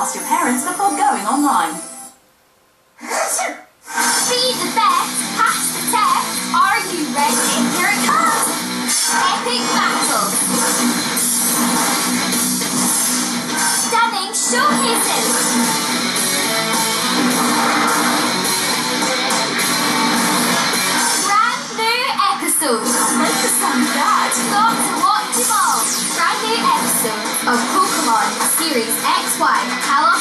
ask your parents before going online. Be the best, pass the test. Are you ready? Here it comes. Epic battle. Stunning showcases. Brand new episode. Make the sound of that. Got to watch them all. Brand new episode of Pokemon Series XY. Hello